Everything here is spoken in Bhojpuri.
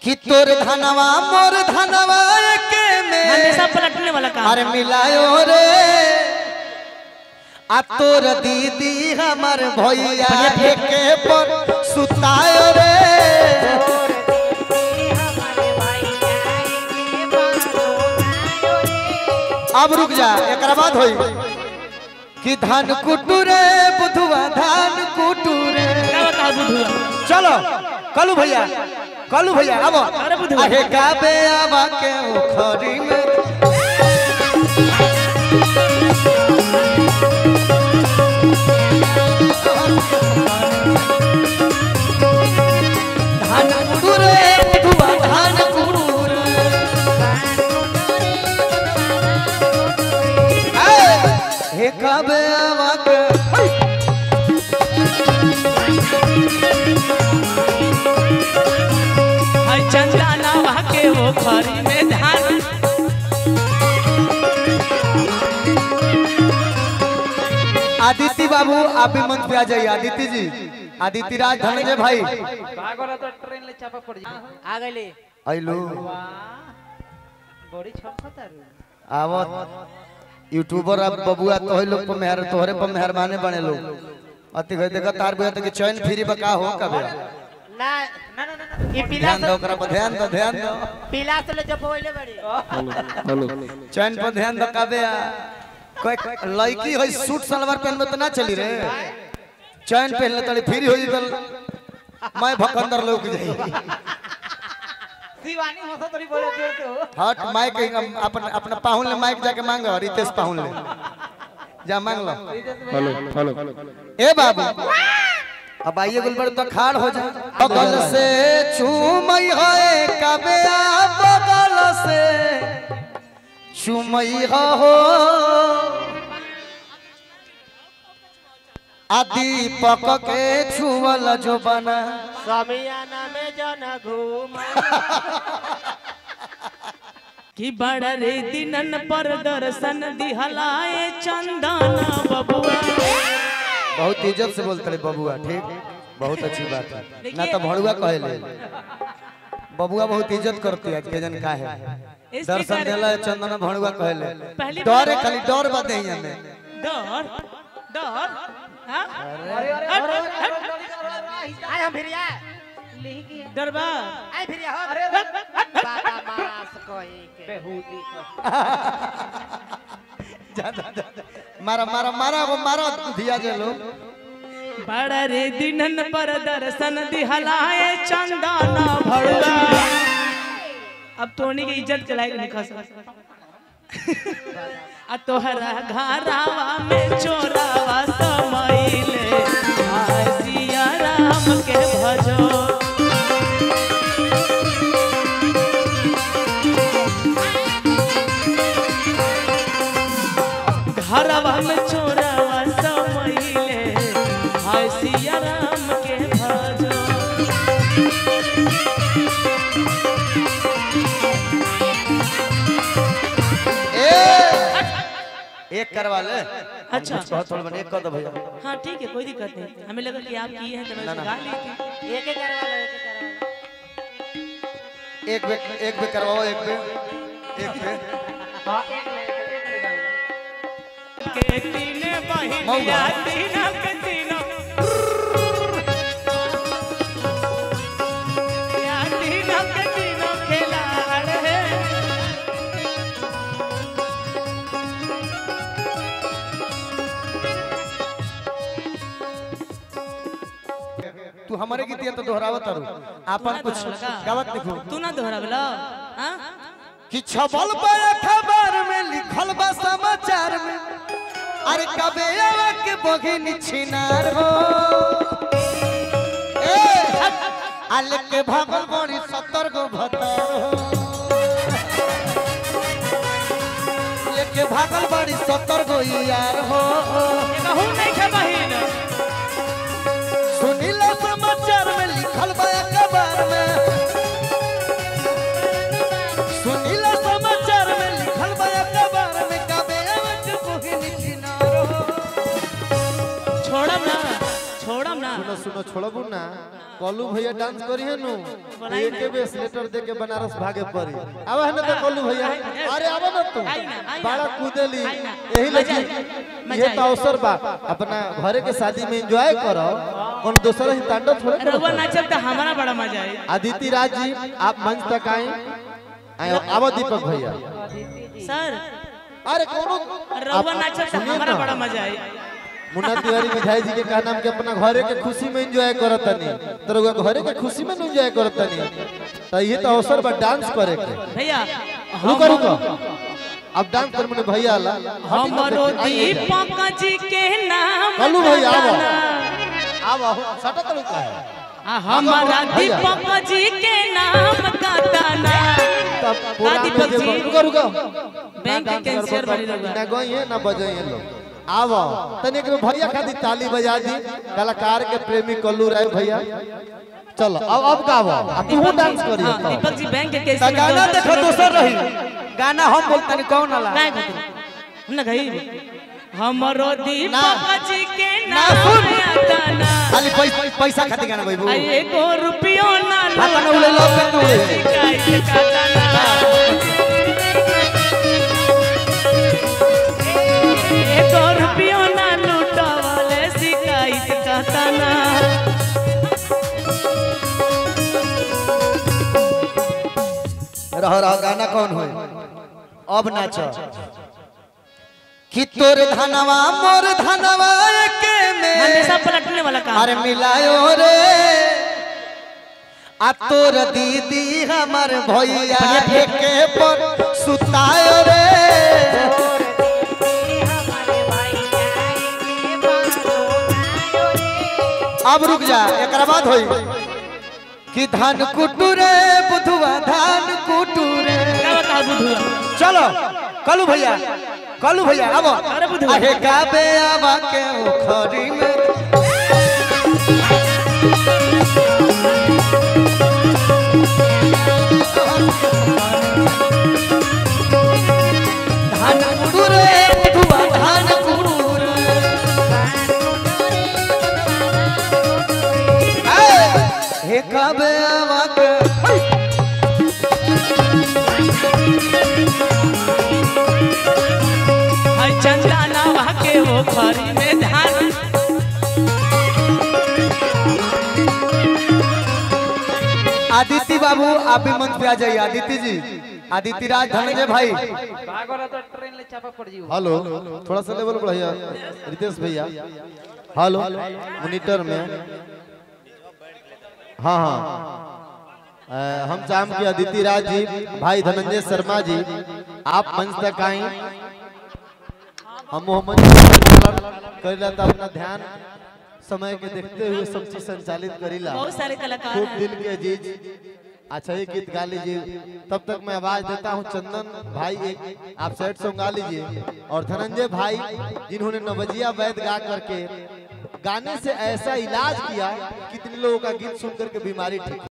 कि तोर धनवा मोर धनवा के में हमेशा पलटने वाला काम। अरे मिलायो रे आ तोर दीदी हमर भैया के पर सुतायो रे। अब रुक जा एक बाद होई कि धान कुटुरे बुधुआ धान कुटुरे। क्या बता बुधुआ? चलो कलू भैया अब अरे गाबे आवा के उखरी में धान कुटुरे बुधुआ धान कुटुरे। हे गाबे आवा के चंदना के वो खरी में धान। आदित्य बाबू आप भी मंच पे आ जाइए। आदित्य जी, आदित्य राज धनंजय भाई तो ट्रेन ले चापा पड़ जा आ गइले आइलो बड़ी छमछता रे आवत यूट्यूबर अब बबुआ तो लोग पर मेहर तोहरे पर मेहरबाने बने लोग अति गए देखा तार बुआ तक चैन फ्री बका हो कबे ना ना ना ना ये पीला ध्यान दो ओकरा पर ध्यान दो पीला से ले जब होइले बड़ी चैन पर ध्यान दो कबे कोई लड़की होई सूट सलवार पहन में तो ना चली रे चैन पहन ले तड़ी फ्री हो जल मैं भकंदर लोग जाई शिवानी हंसा तोरी बोले जोर के हो हट माइक अपन अपना पाहुन ले माइक जाके मांग रितेश पाहुन ले जा मांग लो। हेलो ए बाबू अब आइए गुलबर तो खाड़ हो जा बगल से चूमई है कबे बगल से चूमई हो आदि पक के छुवल जो बना समियाना में जन घूम कि बड़ा रे दिनन पर दर्शन दिहलाए चंदना बबुआ। बहुत इज्जत से बोलते रहे बबुआ ठीक बहुत अच्छी बात है ना तो भड़ुआ कहले बबुआ बहुत इज्जत करती है के जन का है दर्शन देला चंदना भड़ुआ कहले डर खाली डर बदे हमें डर डर हां आय हम भिरिया डरबा आय भिरिया हो अरे बाबा मास कोई के बेहूदी मारा मारा मारा वो मारा दिया जे लो बड़ा रे दिनन पर दर्शन दिहलाए चंदना भड़ुआ। अब तोनी के इज्जत चलाएगा नहीं खा सकता आ तोहरा घरावा में चोरावा समाइले आय सिया राम के भजो। घरावा में चोरावा समाइले आय सिया राम के भजो। एक करवा ले अच्छा बहुत थोड़ा बने एक कर दो भैया हाँ ठीक है कोई दिक्कत नहीं हमें लगा कि आप किए हैं तो मैं गा ली थी। एक एक करवा लो एक भी करवाओ एक भी हां एक ले के तीने बहिनिया तीना के तीनो या तीना के तीनो खेलाड़ है। तू हमारे गीत तो दोहरावत तारू आपन कुछ गावत देखो तू ना दोहरावला हां कि छपल पर खबर में लिखल बा समाचार में अरे कबे आवा के बगिन छिनार हो ए आले के भागल बड़ी 70 गो भतार हो ये के भागल बड़ी 70 गो यार हो कहू नहीं के बहिन सुनीला समाचार में लिखल बा अखबार में सुनीला समाचार में लिखल बा अखबार में कबे आवा के बगिन छिनार हो छोड़म ना सुनो छोड़बू ना कलू भैया डांस करी है नु एक बे स्लेटर दे के बनारस भागे पड़ी आवा है ना तो कलू भैया अरे आवा ना तू बड़ा कूदेली यही लगी ये तो अवसर बा अपना घरे के शादी में एंजॉय करो कौन दूसरा ही तांडव थोड़े रउआ नाचब त हमारा बड़ा मजा आई। आदित्य राज जी आप मंच तक आए आवा दीपक भैया सर अरे कोनो रउआ नाचब त हमारा बड़ा मजा आई। मुन्ना तिवारी विधायक जी के कहना के अपना घरे के खुशी में एंजॉय करतनी तो रउआ घरे के खुशी में एंजॉय करतनी तो ये तो अवसर बा डांस करे के भैया रुको रुको अब डांस कर मने भैया ला हमरो दीपक जी के नाम कलू भैया आओ सटा कलू का है हमारा दीपक जी के नाम का ताना तब पूरा दीपक जी रुको रुको बैंक के कैशियर बनी रहुआ ना गई है ना बजाई है लोग आवो तने के भैया खाती ताली बजा दी कलाकार के प्रेमी कल्लू राय भैया चलो अब गावो अब तू डांस करी हां दीपक जी बैंक के कैशियर गाना देखो दोसर रही गाना हम बोलतनी कौन वाला नहीं हम ना गई हमरो दीपक जी के ना नाम सुन। ताना खाली पैसा खाती गाना भाई आई एको रुपयो ना हाथ में उले लो पे उले शिकायत का ताना एको रुपयो ना लूटावले शिकायत का ताना। रह गाना कौन होय अब नाच कि तोर धनवा मोर धनवा के में हमेशा पलटने वाला काम। अरे मिलायो रे आ तोर दीदी हमर भैया के पर सुतायो रे अब रुक जा एकरा बाद होई कि धान कुटुरे बुधवा धान कुटुरे क्या बता बुधुआ चलो कलू भैया अब अरे बुधवा अहे गाबे आवा के उखरी में धान कुटुरे बुधवा धान कुटुरे हे गाबे आवा के हर चंदा नावा के हो खरी में धान आदित्य बाबू आप भी मंच पे आ जाइए आदित्य जी आदित्य राज धनंजय भाई भागो तो ट्रेन ले चापा पड़ जी हेलो थोड़ा सा लेवल बढ़ाइए रितेश भैया हेलो मॉनिटर में हाँ हम चाहम कि अदिति राज जी भाई धनंजय शर्मा जी आप मंच तक आए हम मोहम्मद करेला तो अपना ध्यान समय के देखते हुए सब चीज संचालित करीला बहुत सारे कलाकार खूब हैं। दिल के अजीज अच्छा ये गीत गा लीजिए तब तक मैं आवाज देता हूँ चंदन भाई एक आप सेट सॉन्ग गा लीजिए और धनंजय भाई जिन्होंने नवजिया वैद गा करके गाने से ऐसा इलाज किया कितने लोगों का गीत सुन करके बीमारी ठीक